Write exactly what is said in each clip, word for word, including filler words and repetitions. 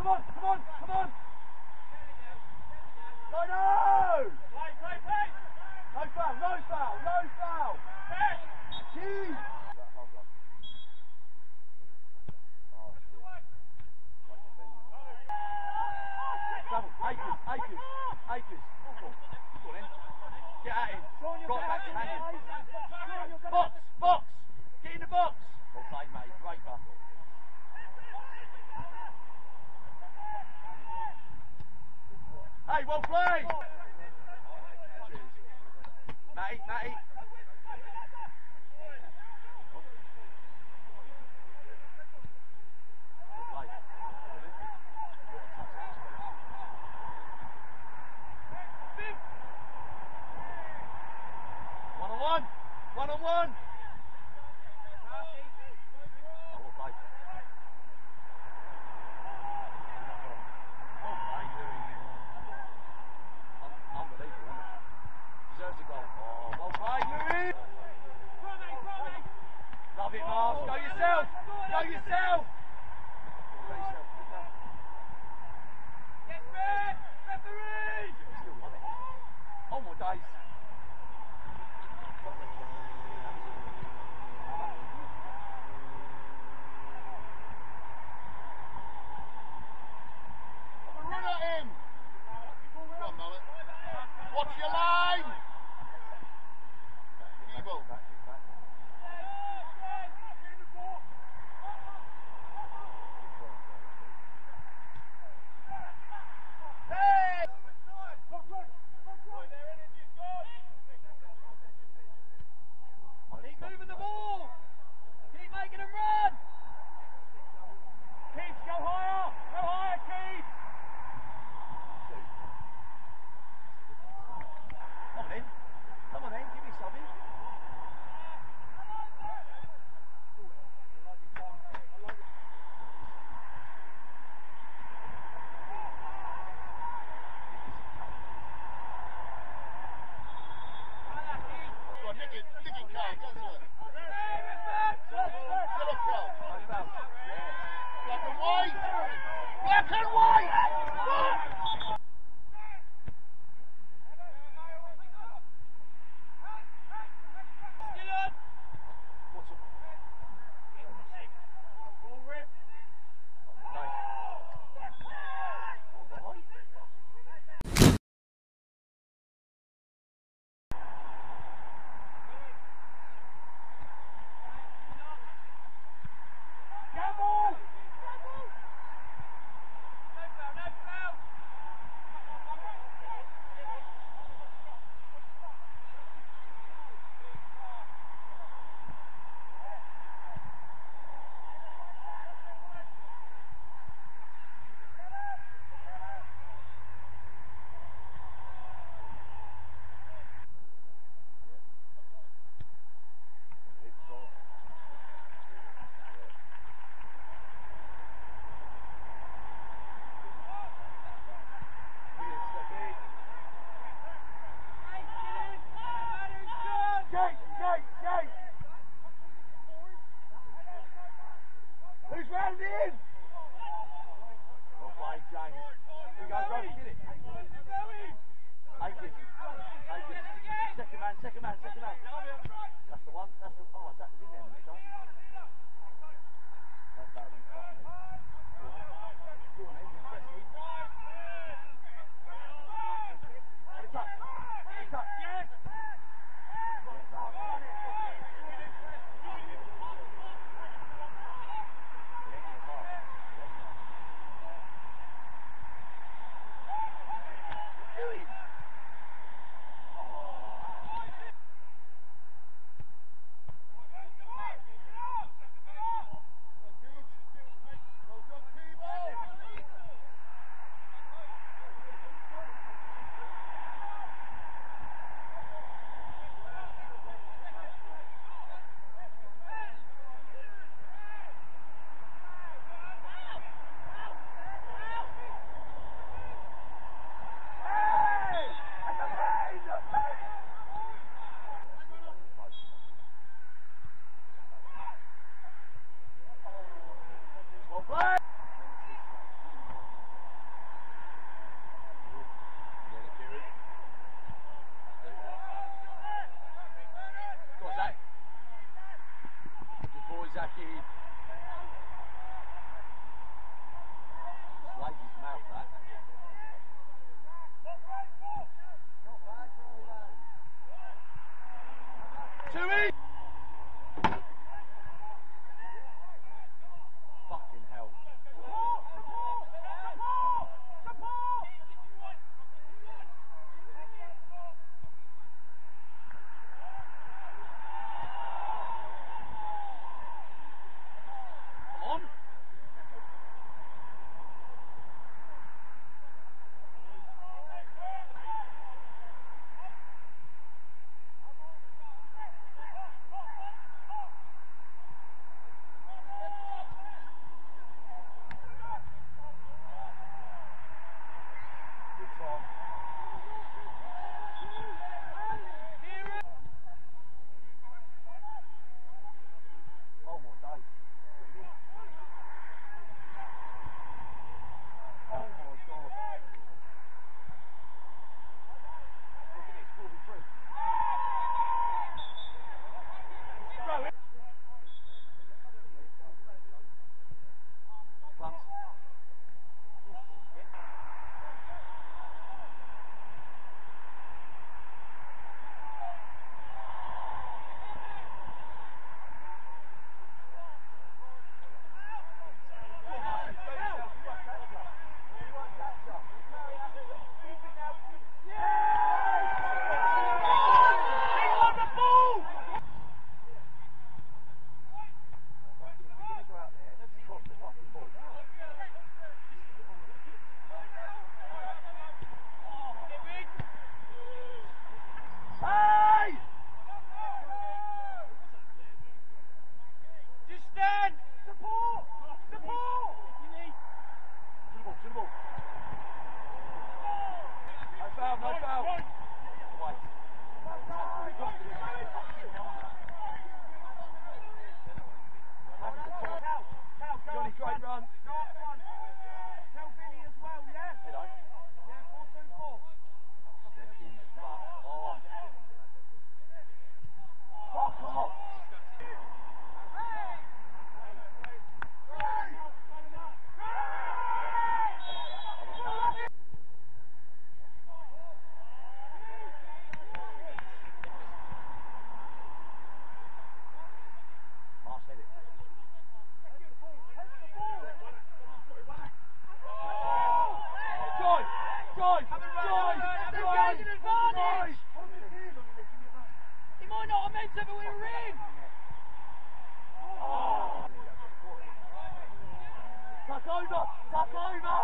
come on, come on, come on. No, no! Play, play, play! No foul, no foul, no foul! Jeez! Hold on. Oh, shit. Double, acres, acres, acres. Go on, go on in. Get at him. Right back to hanging. Box, box! Get in the box! Well played, mate. Great one. Hey, well played! Cheers. Matty, Matty. Well played. One on one. One on one. Love it, Mars. Go yourself. Go yourself. Go yourself. Yes, red. Referee. Oh my days. Run at him. Go on, Mallett. Watch your line. Keeble. Keep moving the ball. Keep making them run. Keeps, go higher. Go higher, Keeps. Come on in. Come on in. Give me something. Go on, nick it. Nick it, Carl. Go to it. Get up, Carl. Black and white. Black and white. Who's round in? Well played, James. Here we go, Rowe, get it. Aikens. Aikens. Second man, second man, second man. That's the one. That's the. Oh, that was in there. That's bad. That's bad. Go on. Go on, Hayden. Press me. It's up. It's up. Yes. Drive! Have a run, Drive! have a run, have a Drive! engaging advantage! Drive! He might not have meant to, but we were in! Oh! Tuck over! Tuck over!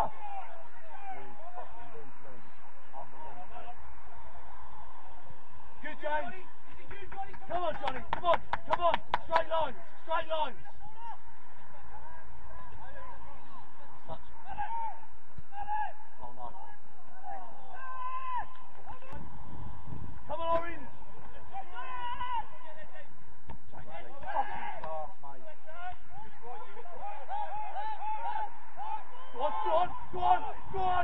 Good, James! Come on, Johnny! Come on! Come on! Straight lines! Straight lines! Such... Oh, no. Come on, Orange! James, fucking class, mate. Go on, go on, go on, go on!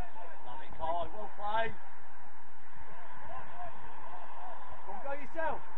Yourself.